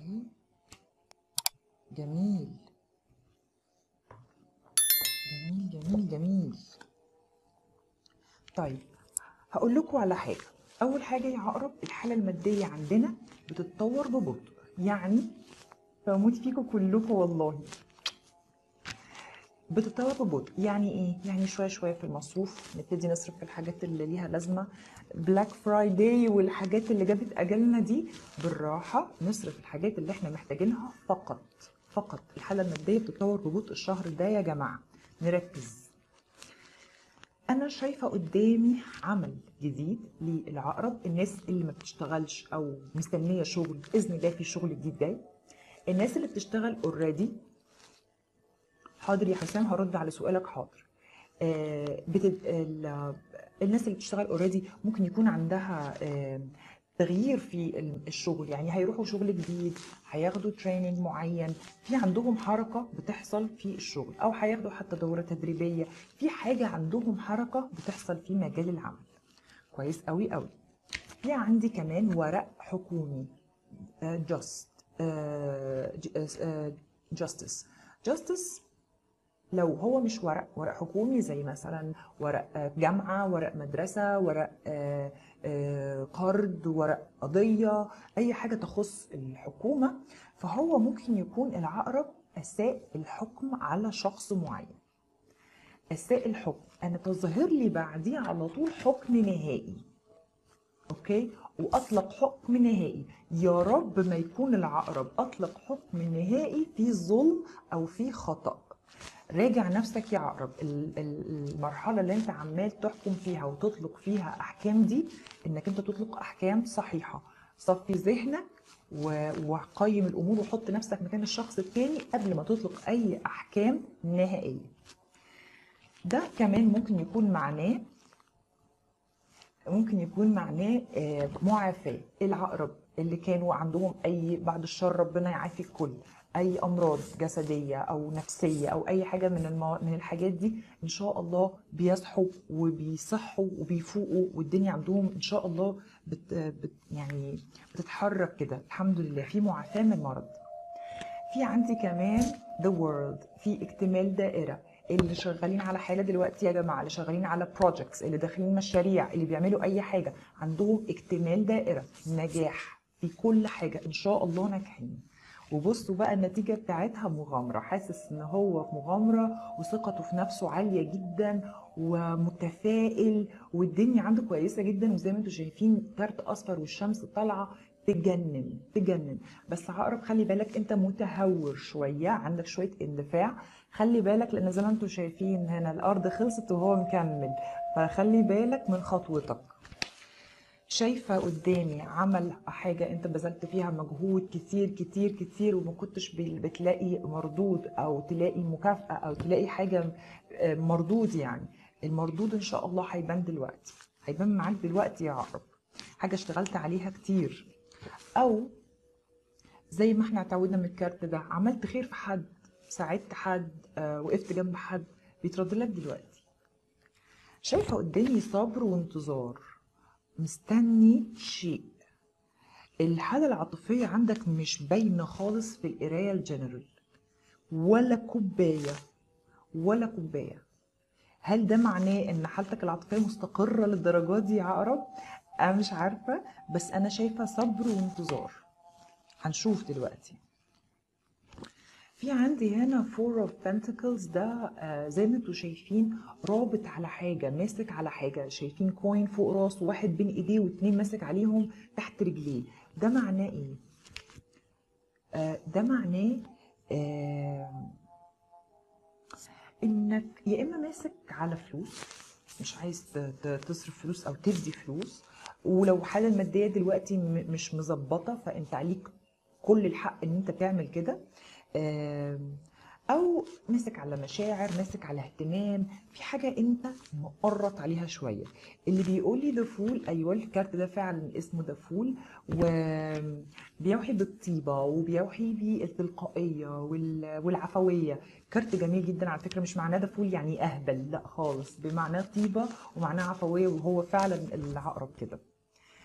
اوكي، جميل جميل جميل جميل. طيب هقول لكم على حاجه. اول حاجه يا عقرب، الحاله الماديه عندنا بتتطور ببطء، يعني بموت فيكم كلكم والله. بتتطور ببطء يعني ايه؟ يعني شويه شويه في المصروف نبتدي نصرف في الحاجات اللي ليها لازمه، بلاك فرايداي والحاجات اللي جابت اجلنا دي، بالراحه نصرف الحاجات اللي احنا محتاجينها فقط فقط. الحاله الماديه بتتطور ببطء الشهر ده يا جماعه، نركز. انا شايفه قدامي عمل جديد للعقرب، الناس اللي ما بتشتغلش او مستنيه شغل باذن الله في شغل جديد جاي، الناس اللي بتشتغل اوريدي. حاضر يا حسام، هرد على سؤالك حاضر. الناس اللي بتشتغل اوريدي ممكن يكون عندها تغيير في الشغل، يعني هيروحوا شغل جديد، هياخدوا تريننج معين، في عندهم حركه بتحصل في الشغل، او هياخدوا حتى دوره تدريبيه، في حاجه عندهم حركه بتحصل في مجال العمل. كويس قوي قوي. في عندي كمان ورق حكومي، جاستس. لو هو مش ورق حكومي زي مثلا ورق جامعة، ورق مدرسة، ورق قرض، ورق قضية، أي حاجة تخص الحكومة، فهو ممكن يكون العقرب أساء الحكم على شخص معين. أساء الحكم، أنا تظهر لي بعديه على طول حكم نهائي، أوكي، وأطلق حكم نهائي. يا رب ما يكون العقرب أطلق حكم نهائي في ظلم أو في خطأ. راجع نفسك يا عقرب، المرحلة اللي انت عمال تحكم فيها وتطلق فيها احكام دي، انك انت تطلق احكام صحيحة. صفي ذهنك وقيم الامور وحط نفسك مكان الشخص التاني قبل ما تطلق اي احكام نهائية. ده كمان ممكن يكون معناه معافاة. العقرب اللي كانوا عندهم اي، بعد الشر ربنا يعافي الكل، اي امراض جسديه او نفسيه او اي حاجه من الحاجات دي، ان شاء الله بيصحوا وبيصحوا وبيفوقوا، والدنيا عندهم ان شاء الله يعني بتتحرك كده، الحمد لله في معافاه من المرض. في عندي كمان the world، في اكتمال دائره. اللي شغالين على حاله دلوقتي يا جماعه، اللي شغالين على projects، اللي داخلين مشاريع، اللي بيعملوا اي حاجه، عندهم اكتمال دائره، نجاح في كل حاجه، ان شاء الله ناجحين. وبصوا بقى النتيجه بتاعتها مغامره، حاسس ان هو في مغامره وثقته في نفسه عاليه جدا ومتفائل، والدنيا عنده كويسه جدا، وزي ما انتم شايفين كارت اصفر والشمس طالعه تجنن تجنن. بس عقرب خلي بالك، انت متهور شويه، عندك شويه اندفاع، خلي بالك، لان زي ما انتم شايفين هنا الارض خلصت وهو مكمل، فخلي بالك من خطوتك. شايفه قدامي عمل حاجه انت بذلت فيها مجهود كتير كتير كتير وما كنتش بتلاقي مردود، او تلاقي مكافاه، او تلاقي حاجه مردود. يعني المردود ان شاء الله هيبان دلوقتي، هيبان معاك دلوقتي يا عقرب، حاجه اشتغلت عليها كتير، او زي ما احنا اتعودنا من الكارت ده، عملت خير في حد، ساعدت حد، وقفت جنب حد، بيترد لك دلوقتي. شايفه قدامي صبر وانتظار، مستني شيء. الحاله العاطفيه عندك مش باينه خالص في القرايه الجنرال، ولا كوبايه ولا كوبايه. هل ده معناه ان حالتك العاطفيه مستقره للدرجه دي يا عقرب؟ انا مش عارفه، بس انا شايفه صبر وانتظار، هنشوف دلوقتي. في عندي هنا فور اوف بنتكلز، ده زي ما انتم شايفين رابط على حاجه، ماسك على حاجه، شايفين كوين فوق راسه، واحد بين ايديه واتنين ماسك عليهم تحت رجليه. ده معناه ايه؟ ده معناه انك يا اما ماسك على فلوس، مش عايز تصرف فلوس او تدي فلوس، ولو الحاله الماديه دلوقتي مش مظبطه، فانت عليك كل الحق ان انت تعمل كده، او ماسك على مشاعر، ماسك على اهتمام في حاجه انت مقرط عليها شويه. اللي بيقول لي ذا فول، ايوه الكارت ده فعلا اسمه ذا فول، وبيوحي بالطيبه وبيوحي بالتلقائيه والعفويه. كارت جميل جدا على فكره، مش معناه ذا فول يعني اهبل، لا خالص، بمعناه طيبه ومعناه عفويه، وهو فعلا العقرب كده.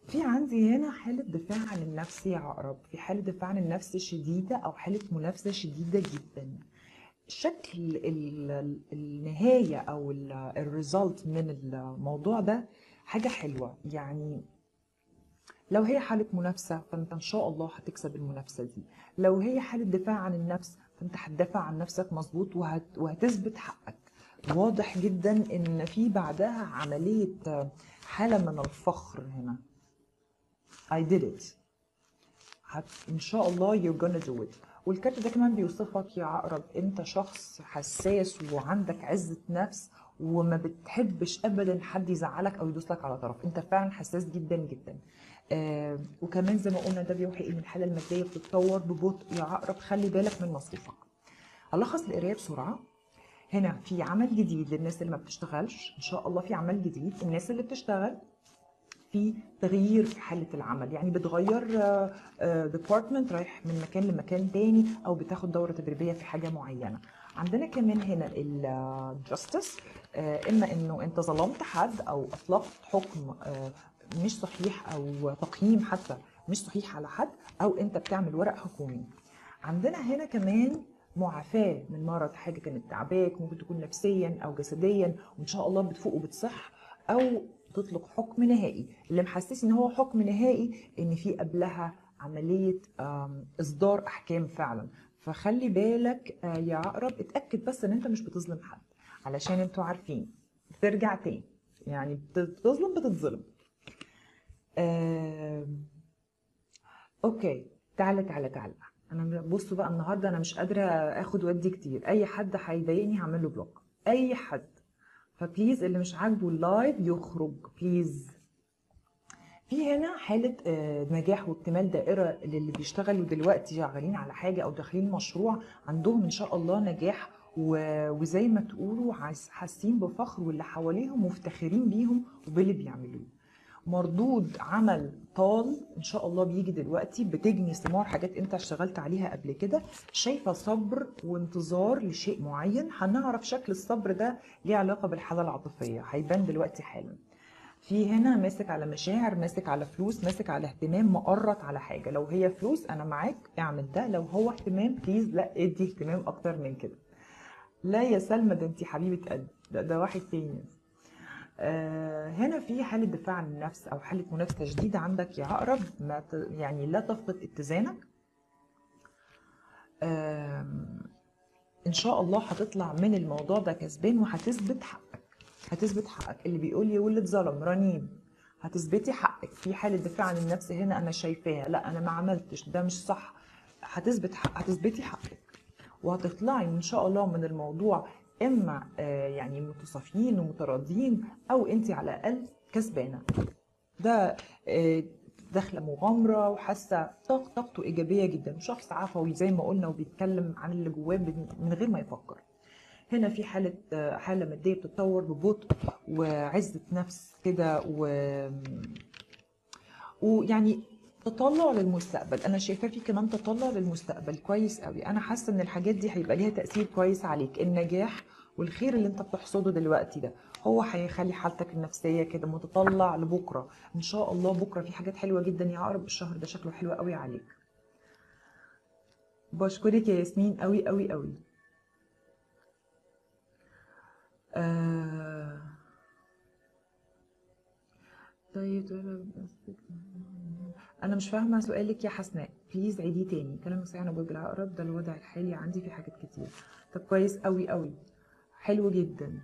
في عندي هنا حالة دفاع عن النفس يا عقرب، في حالة دفاع عن النفس شديدة أو حالة منافسة شديدة جدا. شكل النهاية أو الريزلت من الموضوع ده حاجة حلوة. يعني لو هي حالة منافسة فأنت إن شاء الله هتكسب المنافسة دي. لو هي حالة دفاع عن النفس فأنت هتدافع عن نفسك مظبوط وهتثبت حقك. واضح جدا إن في بعدها عملية حالة من الفخر هنا. I did it. ان شاء الله you're gonna do it. والكارت ده كمان بيوصفك يا عقرب انت شخص حساس وعندك عزة نفس وما بتحبش ابدا حد يزعلك او يدوس لك على طرف. انت فعلا حساس جدا جدا. وكمان زي ما قلنا ده بيوحي ان الحالة المادية بتتطور ببطء يا عقرب. خلي بالك من مصروفك. هلخص القراية بسرعة. هنا في عمل جديد للناس اللي ما بتشتغلش. ان شاء الله في عمل جديد. الناس اللي بتشتغل في تغيير في حالة العمل، يعني بتغير ديبارتمنت، رايح من مكان لمكان تاني او بتاخد دورة تدريبية في حاجة معينة. عندنا كمان هنا الجاستس، اما انه انت ظلمت حد او اطلقت حكم مش صحيح او تقييم حتى مش صحيح على حد، او انت بتعمل ورق حكومي. عندنا هنا كمان معافاة من مرض، حاجة كانت تعباك، ممكن تكون نفسيا او جسديا، وان شاء الله بتفوق وبتصح او تطلق حكم نهائي. اللي محسس ان هو حكم نهائي ان في قبلها عملية اصدار احكام فعلا. فخلي بالك يا عقرب، اتأكد بس ان انت مش بتظلم حد، علشان انتوا عارفين ترجع تاني. يعني بتظلم بتتظلم. اوكي، تعالى. انا بصوا بقى النهارده انا مش قادره اخد ودي كتير. اي حد هيضايقني هعمل له بلوك، اي حد. فبليز اللي مش عاجبه اللايف يخرج بليز. في هنا حالة نجاح واكتمال دائرة للي بيشتغلوا دلوقتي شغالين على حاجة أو داخلين مشروع، عندهم إن شاء الله نجاح وزي ما تقولوا حاسين بفخر، واللي حواليهم مفتخرين بيهم وباللي بيعملوه. مردود عمل طال ان شاء الله بيجي دلوقتي، بتجني ثمار حاجات انت اشتغلت عليها قبل كده. شايفه صبر وانتظار لشيء معين. هنعرف شكل الصبر ده ليه علاقه بالحاله العاطفيه، هيبان دلوقتي حالا. في هنا ماسك على مشاعر، ماسك على فلوس، ماسك على اهتمام، مقرط على حاجه. لو هي فلوس انا معاك اعمل ده، لو هو اهتمام بليز لا ادي اهتمام اكتر من كده. لا يا سلمى ده انت حبيبه قلبي، ده واحد تاني. هنا في حالة دفاع عن النفس أو حالة منافسة شديدة عندك يا عقرب. ما يعني لا تفقد اتزانك. إن شاء الله هتطلع من الموضوع ده كسبان وهتثبت حقك. هتثبت حقك. اللي بيقول لي واللي اتظلم رنيم، هتثبتي حقك. في حالة دفاع عن النفس هنا أنا شايفاها، لا أنا ما عملتش ده، مش صح. هتثبتي حقك وهتطلعي ان شاء الله من الموضوع اما يعني متصافيين ومتراضيين، او انت على الاقل كسبانه. ده داخله مغامره وحاسه طاقته ايجابيه جدا. شخص عفوي زي ما قلنا وبيتكلم عن اللي جواه من غير ما يفكر. هنا في حاله ماديه بتتطور ببطء وعزه نفس كده ويعني تطلع للمستقبل. انا شايفاه في كمان تطلع للمستقبل كويس قوي. انا حاسه ان الحاجات دي هيبقى ليها تاثير كويس عليك. النجاح والخير اللي انت بتحصده دلوقتي ده هو هيخلي حالتك النفسيه كده متطلع لبكره. ان شاء الله بكره في حاجات حلوه جدا يا عقرب. الشهر ده شكله حلو قوي عليك. بشكرك يا ياسمين قوي قوي قوي. طيب انا مش فاهمه سؤالك يا حسناء، بليز عيديه تاني. كلام مسيح انا برج العقرب، ده الوضع الحالي عندي في حاجات كتير. طب كويس قوي قوي، حلو جدا.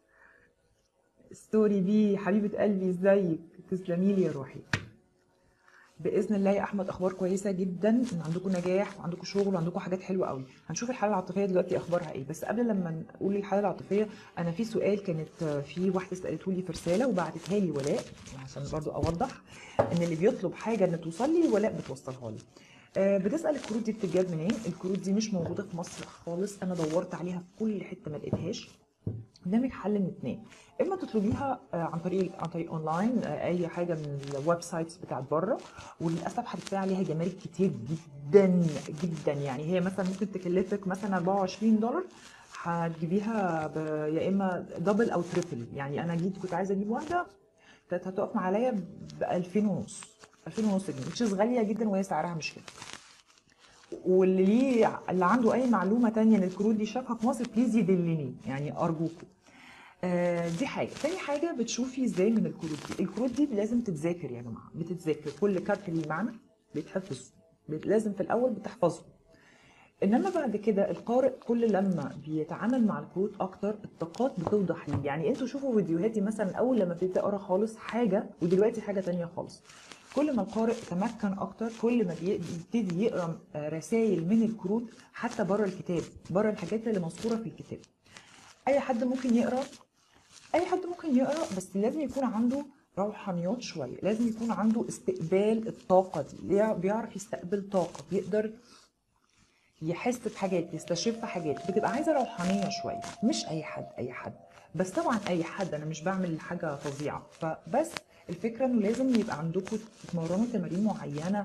ستوري بي حبيبه قلبي ازيك؟ تسلمي لي يا روحي. باذن الله يا احمد اخبار كويسه جدا، ان عندكم نجاح وعندكم شغل وعندكم حاجات حلوه قوي. هنشوف الحاله العاطفيه دلوقتي اخبارها ايه. بس قبل لما نقول الحاله العاطفيه، انا في سؤال كانت في واحده سالته لي في رساله وبعتتها لي ولاء، عشان برضو اوضح ان اللي بيطلب حاجه ان توصل لي ولاء بتوصلها لي. بتسال الكروت دي بتتجاب منين؟ الكروت دي مش موجوده في مصر خالص، انا دورت عليها في كل حته ما لقيتهاش. قدامك حل من اتنين، اما تطلبيها عن طريق اونلاين، اي حاجه من الويب سايتس بتاعت بره، وللاسف هتدفعي عليها جمارك كتير جدا جدا. يعني هي مثلا ممكن تكلفك مثلا $24، هتجيبيها يا اما دبل او تريبل. يعني انا كنت عايزه اجيب واحده كانت هتقف معايا ب 2000 ونص، 2000 ونص جنيه، which is غاليه جدا وهي سعرها مش كده. واللي ليه اللي عنده اي معلومه تانية للكروت دي شافها في مصر بليز يدلني يعني ارجوكم. دي حاجه. تاني حاجه بتشوفي ازاي من الكروت دي. الكروت دي لازم تتذاكر يا جماعه، بتتذاكر كل كارت ليه معنى بيتحفظ، لازم في الاول بتحفظه. انما بعد كده القارئ كل لما بيتعامل مع الكروت اكتر الطاقات بتوضح ليه. يعني انتوا شوفوا فيديوهاتي مثلا اول لما ابتديت اقرا خالص حاجه ودلوقتي حاجه تانية خالص. كل ما القارئ تمكن اكتر كل ما بيبتدي يقرا رسائل من الكروت حتى بره الكتاب، بره الحاجات اللي مذكوره في الكتاب. اي حد ممكن يقرا، اي حد ممكن يقرا، بس لازم يكون عنده روحانيات شويه، لازم يكون عنده استقبال الطاقه دي، بيعرف يستقبل طاقه، بيقدر يحس بحاجات، يستشف حاجات، بتبقى عايزه روحانيه شويه. مش اي حد، اي حد، بس طبعا اي حد، انا مش بعمل حاجه فظيعه. فبس الفكره انه لازم يبقى عندكم تتمرنوا تمارين معينه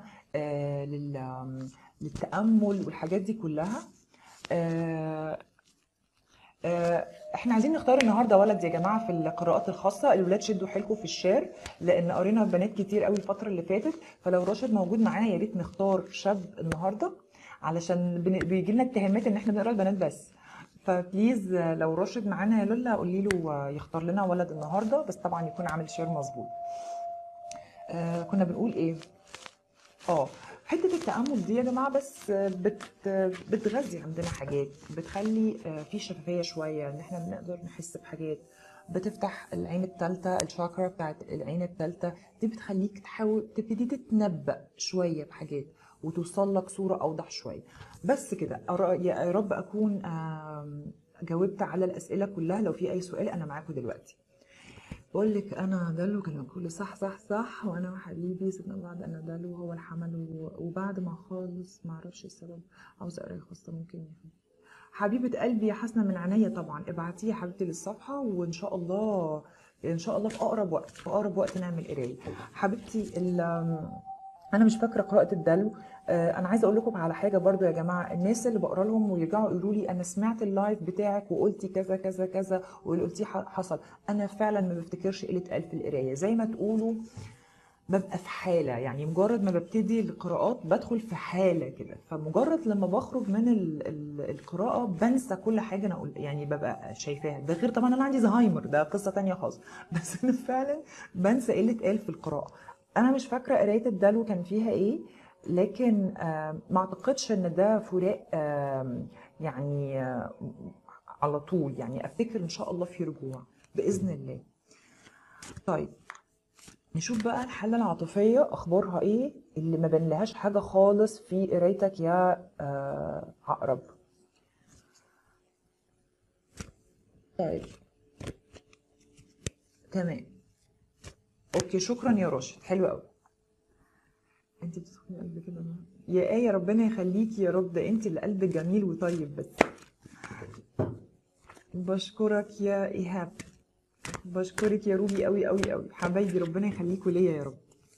للتامل والحاجات دي كلها. آه، احنا عايزين نختار النهارده ولد يا جماعه في القراءات الخاصه. الولاد شدوا حيلكم في الشير لان قرينا بنات كتير قوي الفتره اللي فاتت، فلو راشد موجود معانا يا ريت نختار شاب النهارده علشان بيجي لنا اتهامات ان احنا بنقرا البنات بس. فبليز لو راشد معانا يا لولا قولي له يختار لنا ولد النهارده، بس طبعا يكون عامل شير مظبوط. كنا بنقول ايه؟ حته التامل دي يا جماعه بس بتغذي عندنا حاجات، بتخلي في شفافيه شويه ان احنا بنقدر نحس بحاجات، بتفتح العين الثالثه، الشاكرا بتاعت العين الثالثه دي، بتخليك تحاول تبتدي تتنبأ شويه بحاجات وتوصل لك صوره اوضح شويه. بس كده. يا رب اكون جاوبت على الاسئله كلها. لو في اي سؤال انا معاكم دلوقتي. بقول لك انا دلو كان كله صح صح صح، وانا وحبيبي سيبنا بعض، انا دلو هو الحمل وبعد ما خالص ما اعرفش السبب عاوز اقرا خاصه ممكن يفهم. حبيبه قلبي يا حسنه من عينيا طبعا، ابعتيه يا حبيبتي للصفحه وان شاء الله، ان شاء الله في اقرب وقت، في اقرب وقت نعمل قرايه. حبيبتي انا مش فاكره قراءه الدلو. انا عايزه اقول لكم على حاجه برضو يا جماعه، الناس اللي بقرا لهم ويرجعوا يقولوا لي انا سمعت اللايف بتاعك وقلتي كذا كذا كذا واللي قلتيه حصل، انا فعلا ما بفتكرش قله قلب في القرايه زي ما تقولوا، ببقى في حاله. يعني مجرد ما ببتدي القراءات بدخل في حاله كده، فمجرد لما بخرج من القراءه بنسى كل حاجه انا يعني ببقى شايفاها. ده غير طبعا انا عندي زهايمر، ده قصه تانية خالص بس انا فعلا بنسى قله قال في القراءه. انا مش فاكره قرايه الدلو كان فيها ايه، لكن ما اعتقدش ان ده فراق يعني على طول. يعني افتكر ان شاء الله في رجوع باذن الله. طيب نشوف بقى الحالة العاطفية أخبارها إيه اللي ما بنلهاش حاجة خالص في قرايتك يا عقرب. طيب تمام، أوكي، شكرا يا راشد، حلو قوي. أنت بتدخلي قلب كده يا آية، ربنا يخليكي يا رب، ده أنت اللي قلبك جميل وطيب. بس بشكرك يا إيهاب، بشكرك يا روبي قوي قوي قوي حبايبي، ربنا يخليكوا ليا يا رب.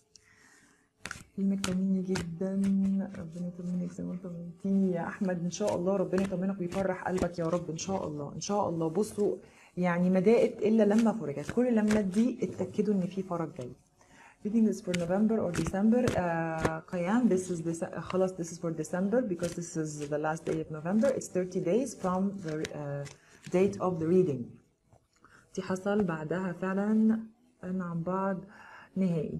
كلمة طمني جدا، ربنا يطمنك زي ما انت طمنتيني يا احمد. ان شاء الله ربنا يطمنك ويفرح قلبك يا رب، ان شاء الله ان شاء الله. بصوا يعني ما ضاقت الا لما فرجت، كل لما تضيق اتاكدوا ان في فرج جاي. Reading is for November or December. قيام this is this خلاص this is for December because this is the last day of November. It's 30 days from the date of the reading. دي حصل بعدها فعلا عن بعض نهائي.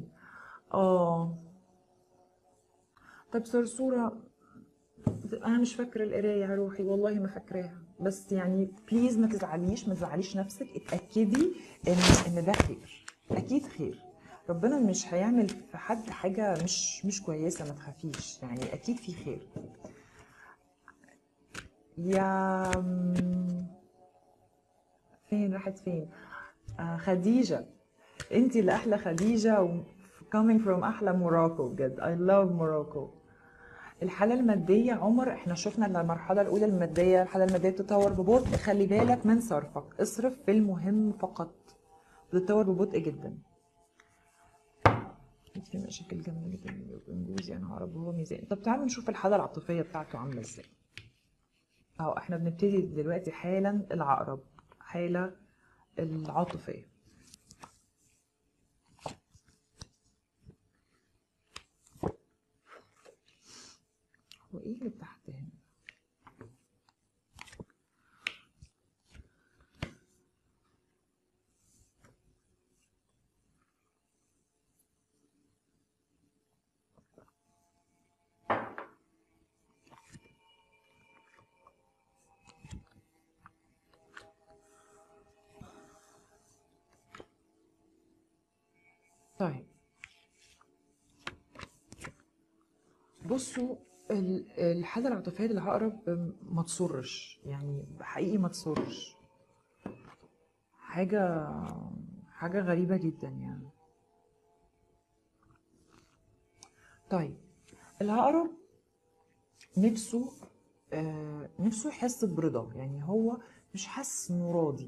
طب صورة، انا مش فاكره القرايه يا روحي والله ما فاكراها، بس يعني بليز ما تزعليش، ما تزعليش نفسك، اتاكدي ان ده خير، اكيد خير. ربنا مش هيعمل في حد حاجه مش كويسه، ما تخافيش، يعني اكيد في خير. يا فين راحت فين؟ خديجه، انت اللي احلى خديجه coming from احلى موراكو بجد. I love Morocco. الحالة المادية عمر، احنا شفنا المرحلة الأولى المادية، الحالة المادية بتتطور ببطء، خلي بالك من صرفك، اصرف في المهم فقط، بتتطور ببطء جدا. في مشاكل جامدة جدا بين جوزي، أنا هعرف هو ميزان. طب تعالوا نشوف الحالة العاطفية بتاعته عاملة ازاي. احنا بنبتدي دلوقتي حالا العقرب، حالة العاطفية. وايه اللي تحت هنا؟ طيب بصوا، الحالة العاطفية للعقرب ما تصرش، يعني حقيقي ما تصرش. حاجة غريبة جدا يعني. طيب العقرب نفسه نفسه يحس برضا، يعني هو مش حاسس انه راضي،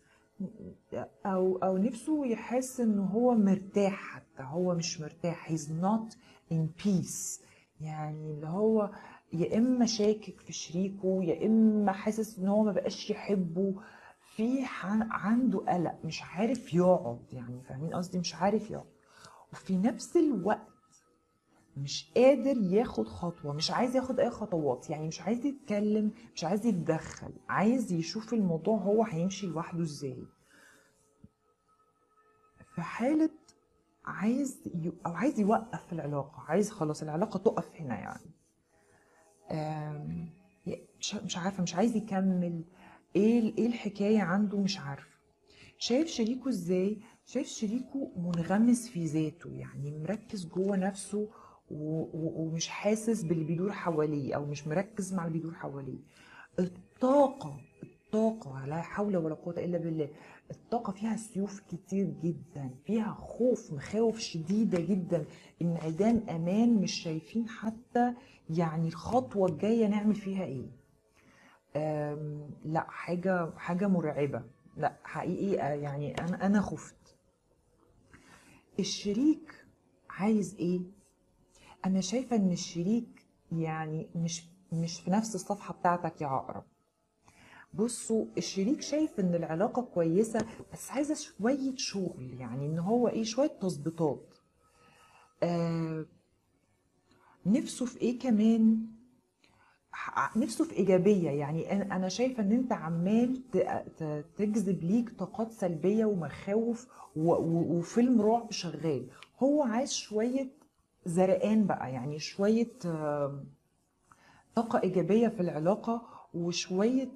او نفسه يحس انه هو مرتاح، حتى هو مش مرتاح. he's not in peace، يعني اللي هو يا اما شاكك في شريكه، يا اما حاسس ان هو ما بقاش يحبه، عنده قلق، مش عارف يقعد، يعني فاهمين قصدي؟ مش عارف يقعد، وفي نفس الوقت مش قادر ياخد خطوة، مش عايز ياخد اي خطوات، يعني مش عايز يتكلم، مش عايز يتدخل، عايز يشوف الموضوع هو هيمشي لوحده ازاي. في حالة أو عايز يوقف العلاقة، عايز خلاص العلاقة تقف هنا يعني. مش عارفة، مش عايز يكمل. ايه الحكاية عنده؟ مش عارفة. شايف شريكه ازاي؟ شايف شريكه منغمس في ذاته، يعني مركز جوه نفسه ومش حاسس باللي بيدور حواليه، او مش مركز مع اللي بيدور حواليه. الطاقة لا حول ولا قوة إلا بالله، الطاقة فيها سيوف كتير جدا، فيها خوف، مخاوف شديدة جدا، انعدام أمان، مش شايفين حتى يعني الخطوة الجاية نعمل فيها إيه. لا، حاجة مرعبة، لا حقيقي. يعني أنا خفت. الشريك عايز إيه؟ أنا شايفة إن الشريك يعني مش في نفس الصفحة بتاعتك يا عقرب. بصوا، الشريك شايف ان العلاقة كويسة، بس عايزة شوية شغل، يعني ان هو ايه، شوية تظبيطات. آه نفسه في ايه كمان؟ نفسه في ايجابية، يعني انا شايفة ان انت عمال تجذب ليك طاقات سلبية ومخاوف وفيلم رعب شغال. هو عايز شوية زرقان بقى، يعني شوية طاقة ايجابية في العلاقة، وشوية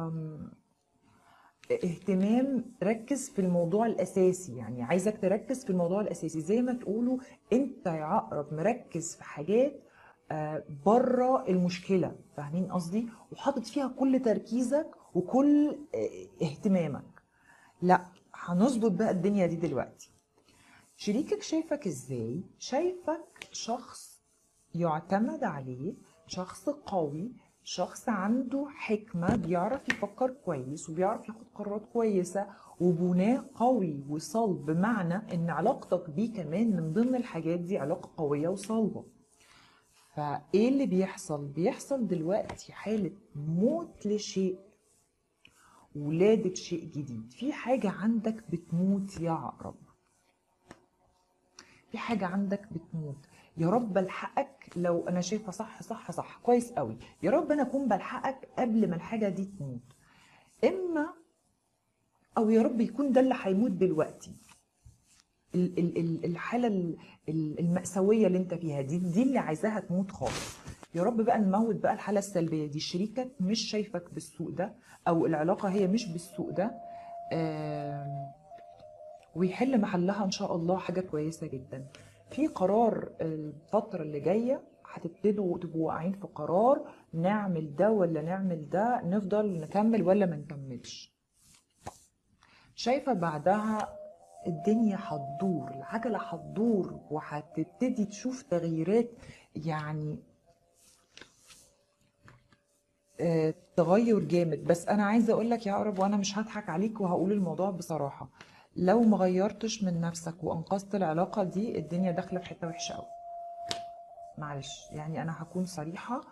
اهتمام. ركز في الموضوع الاساسي، يعني عايزك تركز في الموضوع الاساسي، زي ما تقولوا انت يا عقرب مركز في حاجات بره المشكله، فاهمين قصدي؟ وحاطط فيها كل تركيزك وكل اهتمامك. لا، هنظبط بقى الدنيا دي دلوقتي. شريكك شايفك ازاي؟ شايفك شخص يعتمد عليه، شخص قوي، شخص عنده حكمة، بيعرف يفكر كويس وبيعرف ياخد قرارات كويسة، وبناء قوي وصلب، بمعنى ان علاقتك بيه كمان من ضمن الحاجات دي علاقة قوية وصلبة. فايه اللي بيحصل دلوقتي؟ حالة موت لشيء، ولادة شيء جديد. في حاجة عندك بتموت يا عقرب، في حاجة عندك بتموت. يا رب الحقك، لو انا شايفه صح صح صح كويس قوي، يا رب انا اكون بلحقك قبل ما الحاجه دي تموت، اما او يا رب يكون ده اللي هيموت دلوقتي. الحاله المأساويه اللي انت فيها دي اللي عايزاها تموت خالص. يا رب بقى نموت بقى الحاله السلبيه دي. شريكك مش شايفك بالسوء ده، او العلاقه هي مش بالسوء ده. ويحل محلها ان شاء الله حاجه كويسه جدا. في قرار الفتره اللي جايه هتبتدوا تبقوا واقعين في قرار، نعمل ده ولا نعمل ده، نفضل نكمل ولا ما نكملش. شايفه بعدها الدنيا هتدور، العجله هتدور، وهتبتدي تشوف تغييرات، يعني تغير جامد. بس انا عايزه اقول لك يا عقرب، وانا مش هضحك عليك وهقول الموضوع بصراحه، لو ما غيرتش من نفسك وانقذت العلاقه دي، الدنيا داخله في حته وحشه قوي. معلش يعني انا هكون صريحه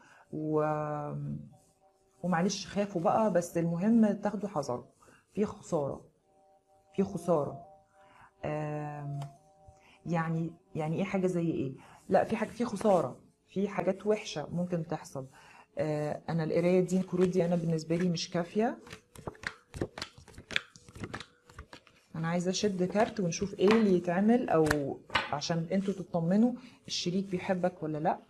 ومعلش خافوا بقى، بس المهم تاخدوا حذر. في خساره، في خساره. آم، يعني ايه حاجه زي ايه؟ لا، في حاجه، في خساره، في حاجات وحشه ممكن تحصل. انا القرايه دي الكروت دي انا بالنسبه لي مش كافيه. انا عايزه اشد كارت ونشوف ايه اللي يتعمل، او عشان انتوا تطمنوا الشريك بيحبك ولا لا.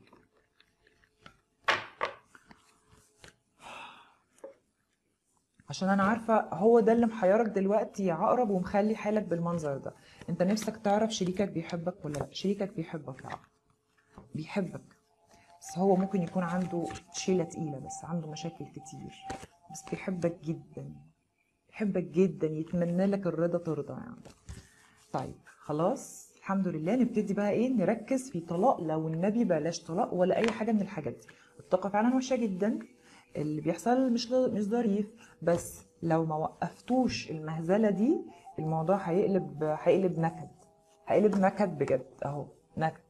عشان انا عارفه هو ده اللي محيرك دلوقتي يا عقرب ومخلي حالك بالمنظر ده. انت نفسك تعرف شريكك بيحبك ولا لا. شريكك بيحبك يا عقرب، بيحبك، بس هو ممكن يكون عنده شيله تقيله، بس عنده مشاكل كتير، بس بيحبك جدا، بيحبك جدا، يتمنى لك الرضا ترضى يعني. طيب خلاص الحمد لله، نبتدي بقى ايه، نركز في طلاق لو النبي، بلاش طلاق ولا اي حاجه من الحاجات دي. الطاقه فعلا وحشه جدا، اللي بيحصل مش ظريف، بس لو ما وقفتوش المهزله دي الموضوع هيقلب نكد، هيقلب نكد بجد اهو، نكد.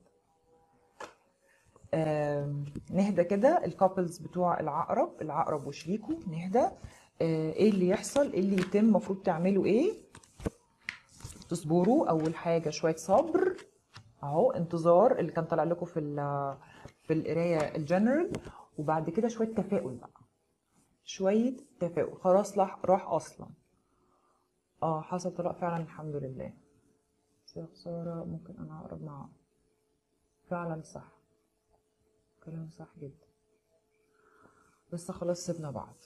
نهدى كده الكابلز بتوع العقرب وشريكه، نهدى. ايه اللي يحصل، ايه اللي يتم، المفروض تعملوا ايه؟ تصبروا. اول حاجه شويه صبر اهو، انتظار اللي كان طالع لكم في القرايه الجنرال، وبعد كده شويه تفاؤل بقى، شويه تفاؤل. خلاص راح اصلا. حصل طلاق فعلا الحمد لله، بس يا خساره ممكن انا اقرب معاه. فعلا صح، كلام صح جدا، بس خلاص سيبنا بعض،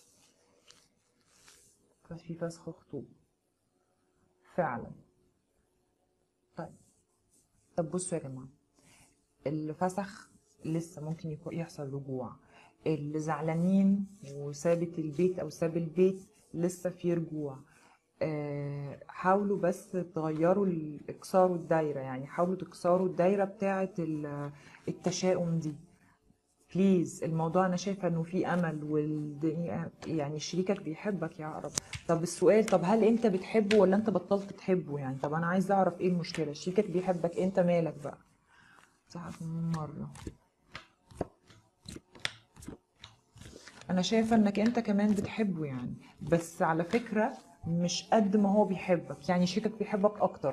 في فسخ خطوبه فعلا. طب بصوا يا جماعه، اللي فسخ لسه ممكن يحصل رجوع، اللي زعلانين وسابت البيت او ساب البيت لسه في رجوع. حاولوا بس تغيروا اكسروا الدايره، يعني حاولوا تكسروا الدايره بتاعه التشاؤم دي بليز. الموضوع انا شايفه انه في امل، والدنيا يعني شريكك بيحبك يا عقرب. طب السؤال، طب هل انت بتحبه ولا انت بطلت تحبه يعني؟ طب انا عايزه اعرف ايه المشكله. شريكك بيحبك، انت مالك بقى؟ صح مرة. انا شايفة انك انت كمان بتحبه يعني، بس على فكرة مش قد ما هو بيحبك، يعني شريكك بيحبك اكتر.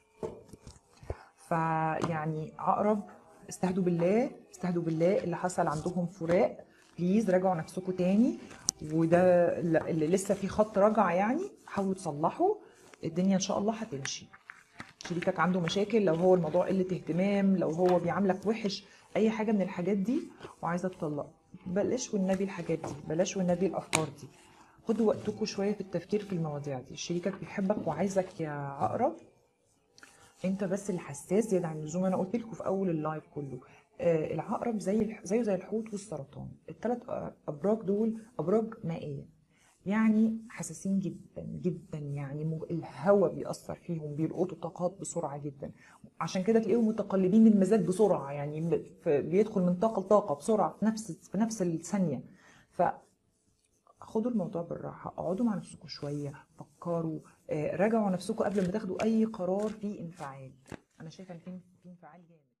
فيعني عقرب، استهدوا بالله، استهدوا بالله. اللي حصل عندهم فراق، بليز راجعوا نفسكم تاني، وده اللي لسه في خط رجع يعني حاولوا تصلحوا، الدنيا ان شاء الله هتمشي. شريكك عنده مشاكل، لو هو الموضوع قلة اهتمام، لو هو بيعاملك وحش، اي حاجة من الحاجات دي وعايزة تطلق، بلاش والنبي الحاجات دي، بلاش والنبي الافكار دي. خدوا وقتكم شوية في التفكير في المواضيع دي. شريكك بيحبك وعايزك يا عقرب، انت بس اللي حساس زيادة عن اللزوم. انا قلت لكم في اول اللايف كله، العقرب زي الحوت والسرطان، الثلاث ابراج دول ابراج مائية، يعني حساسين جدا جدا، يعني الهواء بيأثر فيهم، بيلقطوا طاقات بسرعة جدا، عشان كده تلاقيهم متقلبين المزاج بسرعة، يعني بيدخل من طاقة لطاقة بسرعة في نفس الثانية. فخدوا الموضوع بالراحة، اقعدوا مع نفسكم شوية، فكروا، راجعوا نفسكم قبل ما تاخدوا أي قرار فيه انفعال. أنا شايفة إن في انفعال جامد.